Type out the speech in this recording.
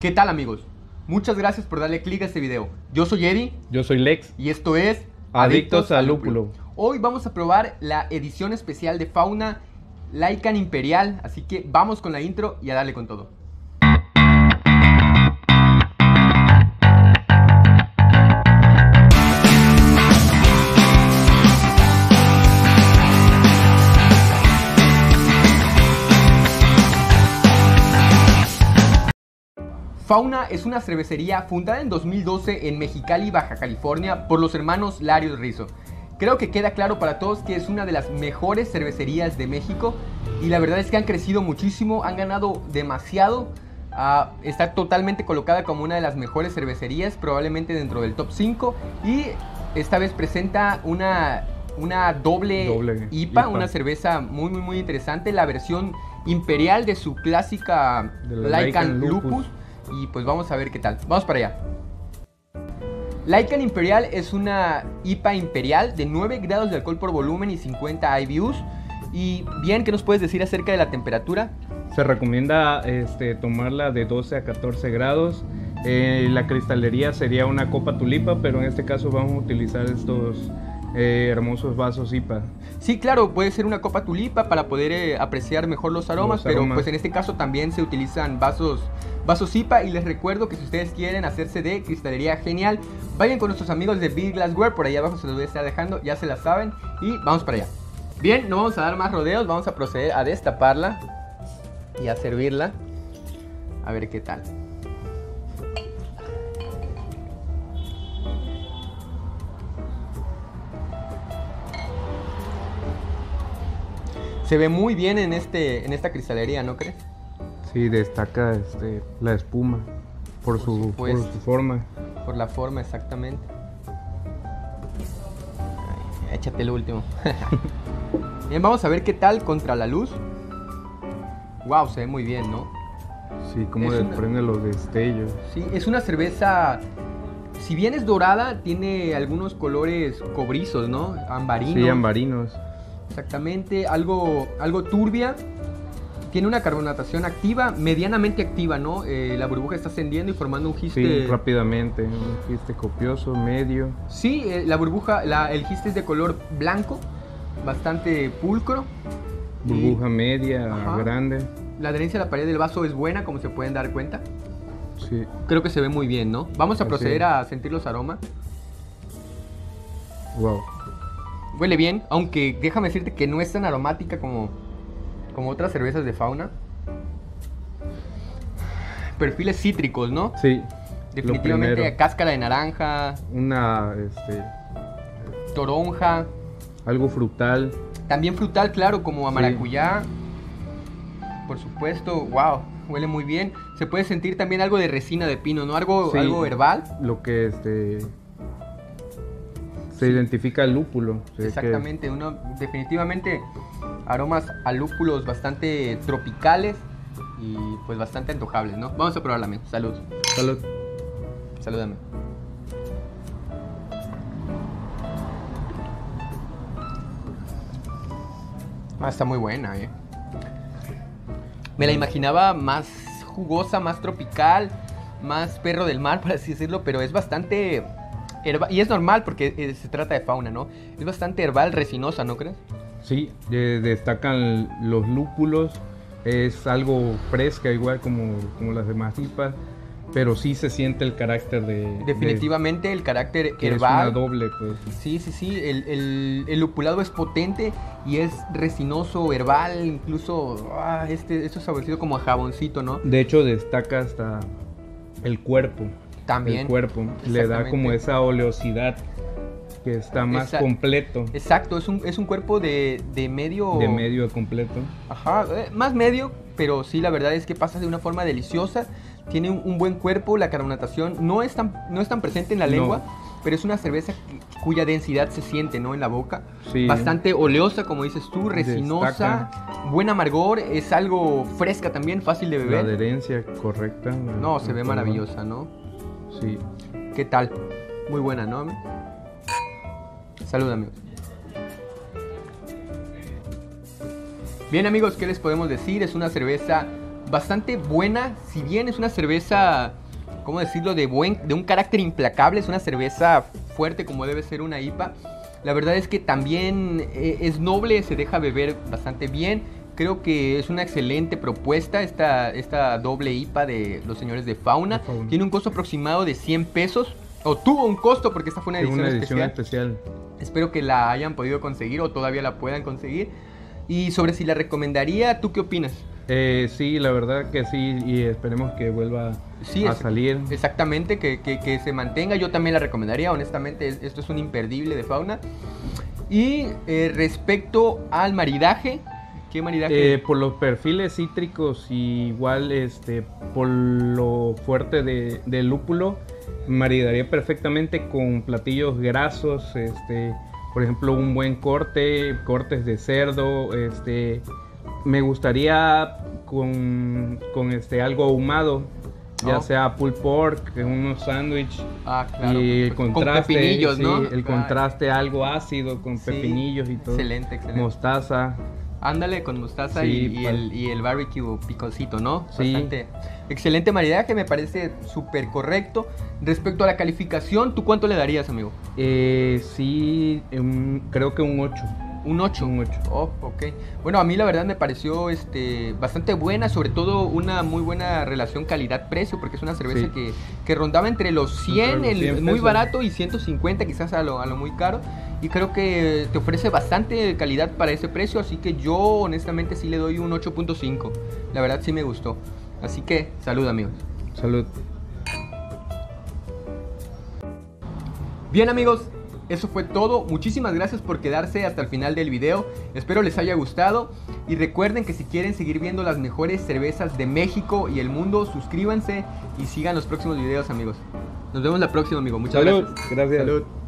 ¿Qué tal, amigos? Muchas gracias por darle clic a este video. Yo soy Eddie. Yo soy Lex. Y esto es Adictos al Lúpulo. Hoy vamos a probar la edición especial de Fauna Lycan Imperial. Así que vamos con la intro y a darle con todo. Fauna es una cervecería fundada en 2012 en Mexicali, Baja California, por los hermanos Larios Rizzo. Creo que queda claro para todos que es una de las mejores cervecerías de México y la verdad es que han crecido muchísimo, han ganado demasiado. Está totalmente colocada como una de las mejores cervecerías, probablemente dentro del top 5, y esta vez presenta una doble IPA, una cerveza muy interesante, la versión imperial de su clásica Lycan Lupus. Y pues vamos a ver qué tal. Vamos para allá. Lycan Imperial es una IPA imperial de 9 grados de alcohol por volumen y 50 IBUs. Y bien, ¿qué nos puedes decir acerca de la temperatura? Se recomienda tomarla de 12 a 14 grados. La cristalería sería una copa tulipa, pero en este caso vamos a utilizar estos hermosos vasos IPA. Sí, claro, puede ser una copa tulipa para poder apreciar mejor los aromas, pero pues en este caso también se utilizan vasos IPA. Y les recuerdo que si ustedes quieren hacerse de cristalería genial, vayan con nuestros amigos de Big Glassware, por ahí abajo se los voy a estar dejando, ya se la saben, y vamos para allá. Bien, no vamos a dar más rodeos, vamos a proceder a destaparla y a servirla, a ver qué tal. Se ve muy bien en esta cristalería, ¿no crees? Sí, destaca la espuma por su forma. Por la forma, exactamente. Ay, échate el último. Bien, vamos a ver qué tal contra la luz. Wow, se ve muy bien, ¿no? Sí, como desprende los destellos. Sí, es una cerveza, si bien es dorada, tiene algunos colores cobrizos, ¿no? Ambarinos. Sí, ambarinos. Exactamente, algo turbia. Tiene una carbonatación activa, medianamente activa, ¿no? La burbuja está ascendiendo y formando un giste. Sí, rápidamente, un giste copioso, medio. Sí, la burbuja, el giste es de color blanco, bastante pulcro. Burbuja media, grande. La adherencia a la pared del vaso es buena, como se pueden dar cuenta. Sí. Creo que se ve muy bien, ¿no? Vamos a proceder a sentir los aromas. Wow. Huele bien, aunque déjame decirte que no es tan aromática como otras cervezas de Fauna. Perfiles cítricos, ¿no? Sí. Definitivamente cáscara de naranja. Una, toronja. Algo frutal. También frutal, claro, como a maracuyá. Por supuesto, wow, huele muy bien. Se puede sentir también algo de resina de pino, ¿no? Algo herbal. Lo que se identifica al lúpulo. Exactamente, definitivamente aromas a lúpulos bastante tropicales y pues bastante antojables, ¿no? Vamos a probarla, amigo. Salud. Salud. Salúdame. Está muy buena, Me la imaginaba más jugosa, más tropical, más perro del mar, por así decirlo, pero es bastante herbal, y es normal porque se trata de Fauna, ¿no? Es bastante herbal, resinosa, ¿no crees? Sí, destacan los lúpulos, es algo fresca igual como las demás IPAs, pero sí se siente el carácter definitivamente el carácter que herbal. Es una doble, pues. Sí, el lupulado es potente y es resinoso, herbal, incluso esto es saborcido como a jaboncito, ¿no? De hecho destaca hasta el cuerpo. También. El cuerpo le da como esa oleosidad que está más completo. Exacto, es un cuerpo de medio. De medio a completo. Ajá, más medio, pero sí, la verdad es que pasa de una forma deliciosa. Tiene un buen cuerpo, la carbonatación no es tan presente en la lengua, pero es una cerveza cuya densidad se siente, ¿no? En la boca. Sí. Bastante oleosa, como dices tú, resinosa, buen amargor, es algo fresca también, fácil de beber. La adherencia correcta. No, se ve maravillosa, ¿no? Sí. ¿Qué tal? Muy buena, ¿no? Salud, amigos. Bien, amigos, ¿qué les podemos decir? Es una cerveza bastante buena, si bien es una cerveza, ¿cómo decirlo?, de un carácter implacable, es una cerveza fuerte como debe ser una IPA. La verdad es que también es noble, se deja beber bastante bien. Creo que es una excelente propuesta esta doble IPA de los señores de Fauna. Tiene un costo aproximado de 100 pesos. O tuvo un costo porque esta fue una edición especial. Espero que la hayan podido conseguir o todavía la puedan conseguir. Y sobre si la recomendaría, ¿tú qué opinas? Sí, la verdad que sí, y esperemos que vuelva a salir. Exactamente, que se mantenga. Yo también la recomendaría, honestamente, esto es un imperdible de Fauna. Y respecto al maridaje, ¿qué maridaje? Por los perfiles cítricos y igual por lo fuerte del lúpulo, maridaría perfectamente con platillos grasos, por ejemplo un buen cortes de cerdo, me gustaría con algo ahumado, ya sea pulled pork, unos sándwiches, claro, y el contraste, con pepinillos, ¿no? El contraste algo ácido con pepinillos y todo. Excelente. Mostaza. Ándale, con mostaza y el barbecue picosito, ¿no? Sí. Bastante excelente maridaje, me parece súper correcto. Respecto a la calificación, ¿tú cuánto le darías, amigo? Sí, creo que un 8. ¿Un 8? Un 8. Oh, ok. Bueno, a mí la verdad me pareció bastante buena, sobre todo una muy buena relación calidad-precio, porque es una cerveza que rondaba entre los 100, el muy barato, y 150 quizás a lo muy caro. Y creo que te ofrece bastante calidad para ese precio, así que yo honestamente sí le doy un 8.5. La verdad sí me gustó. Así que, salud, amigos. Salud. Bien, amigos, eso fue todo. Muchísimas gracias por quedarse hasta el final del video. Espero les haya gustado. Y recuerden que si quieren seguir viendo las mejores cervezas de México y el mundo, suscríbanse y sigan los próximos videos, amigos. Nos vemos la próxima, amigo. Muchas gracias. Gracias. Salud.